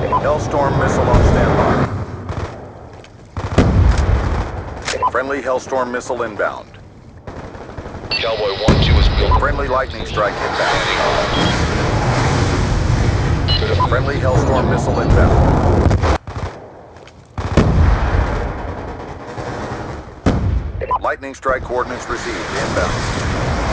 Hellstorm missile on standby. Friendly Hellstorm missile inbound. Cowboy 1-2 is built. Friendly lightning strike inbound. Friendly Hellstorm missile inbound. Lightning strike coordinates received inbound.